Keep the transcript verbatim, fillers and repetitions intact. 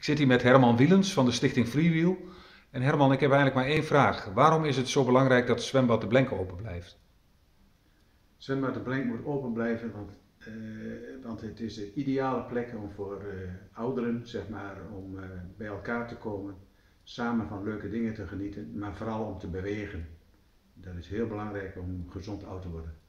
zit hier met Herman Wielens van de stichting Freewheel. En Herman, ik heb eigenlijk maar één vraag. Waarom is het zo belangrijk dat het zwembad de Blenk open blijft? Zwembad de Blenk moet open blijven, want, uh, want het is een ideale plek om voor uh, ouderen, zeg maar, om uh, bij elkaar te komen, samen van leuke dingen te genieten, maar vooral om te bewegen. Dat is heel belangrijk om gezond oud te worden.